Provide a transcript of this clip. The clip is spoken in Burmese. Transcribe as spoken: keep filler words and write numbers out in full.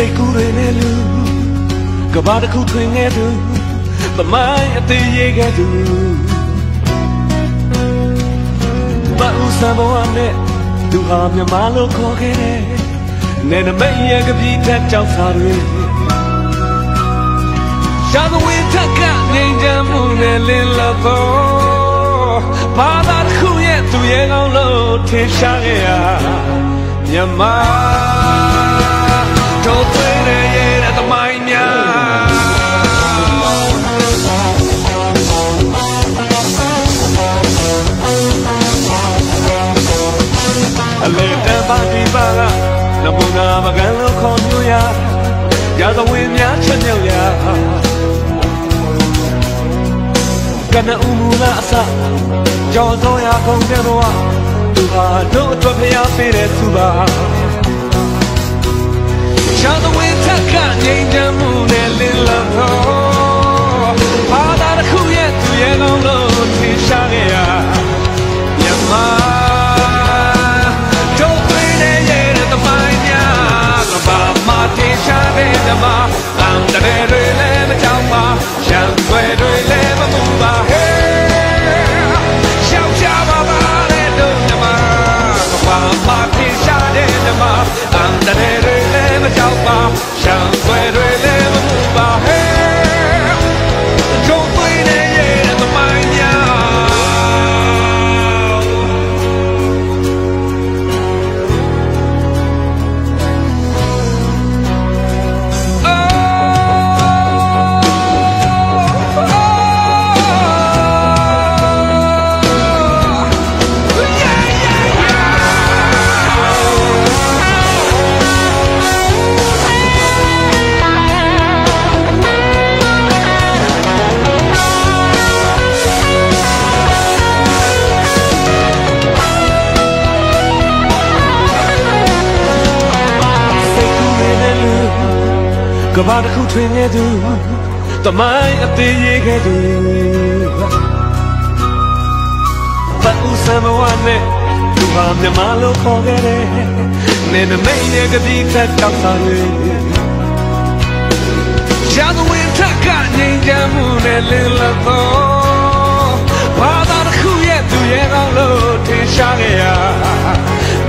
စိတ်ကူးတွေနဲ့လူကဘာတစ်ခုထွင်ခဲ့သူသမိုင်းအသေးရေးခဲ့သူဘာဥစားဘဝနဲ့သူဟာမြမလို့ခေါ်ခဲ့တယ်နဲ့နမိတ်ရဲ့ကပြေးတဲ့ကြောက်စာတွေရှားဝေးထက်ကငိမ့်ချမ်းမှုနဲ့လင်းလပေါ်ဘာသာတစ်ခုရဲ့သူရဲ့ကောင်းလို့ထင်ရှားခဲ့ရမြမတို့တွေရဲ့သမိုင်းများအလေတပါတီပါကနမနာမကန်လို့ခေါ်ညွှရရာဇဝင်များချွတ်မြောက်ရာကနဦးမူလာအစကြော်စောရာကုန်တဲ့ဘဝသူဟာတို့အတွက်ဖျားပေးတဲ့သူပါရှားthe way ထက်ကငြိမ်ချမ်းမှုနဲ့လင်းလပ်တော့ဘာသာတစ်ခုရဲ့သူရဲ့ကောင်းလို့ထင်ရှားခဲ့ရမြမတို့တွေရဲ့သမိုင်းများကဘာမှထင်ရှားတဲ့ဓမ္မအန္တရာယ်တွေလည်းမကြောက်ပါရှမ်းွယ်တွေလည်းမမှုပါဟဲ့ရှောက်ကြပါပါလေတို့ဓမ္မကဘာမှထင်ရှားတဲ့ဓမ္မအန္တရာယ်တွေလည်းမကြောက်ပါရှမ်းွယ်တွေလည်းမမှုပါဟဲ့တို့တွေရဲ့သမိုင်းများကဘာတစ်ခုထွင်ခဲ့သူသမိုင်းအသေးရေးခဲ့သူဘာဥစံဘဝနဲ့သူဟာမြမလို့ခေါ်ခဲ့တယ်နေနမိတ်ရဲ့ကတိထက်တောက်စားတွေရှားthe way ထက်ကငြိမ်ချမ်းမှုနဲ့လင်းလပ်တော့ဘာသာတစ်ခုရဲ့သူရဲ့ကောင်းလို့ထင်ရှားခဲ့ရ